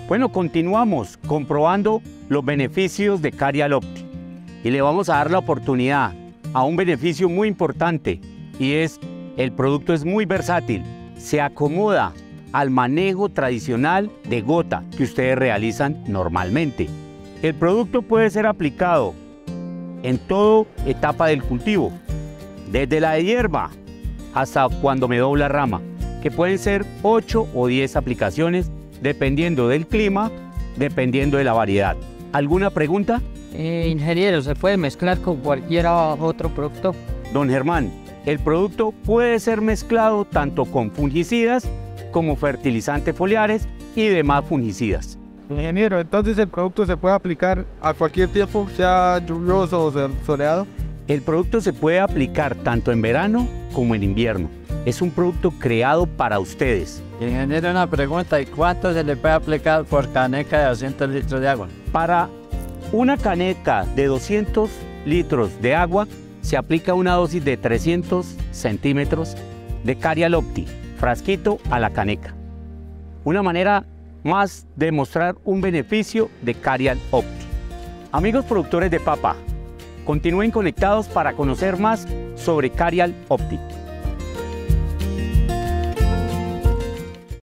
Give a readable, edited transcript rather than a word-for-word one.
Bueno, continuamos comprobando los beneficios de Carial Opti y le vamos a dar la oportunidad a un beneficio muy importante, y es el producto es muy versátil, se acomoda al manejo tradicional de gota que ustedes realizan normalmente. El producto puede ser aplicado en toda etapa del cultivo, desde la de hierba hasta cuando me dobla rama, que pueden ser 8 o 10 aplicaciones dependiendo del clima, dependiendo de la variedad. ¿Alguna pregunta? Ingeniero, ¿se puede mezclar con cualquier otro producto? Don Germán, el producto puede ser mezclado tanto con fungicidas como fertilizantes foliares y demás fungicidas. Ingeniero, entonces el producto se puede aplicar a cualquier tiempo, sea lluvioso o soleado. El producto se puede aplicar tanto en verano como en invierno. Es un producto creado para ustedes. Ingeniero, una pregunta, ¿y cuánto se le puede aplicar por caneca de 200 litros de agua? Para una caneca de 200 litros de agua se aplica una dosis de 300 centímetros de Carial Opti, frasquito a la caneca. Una manera más de mostrar un beneficio de Carial Opti. Amigos productores de papa, continúen conectados para conocer más sobre Carial Opti.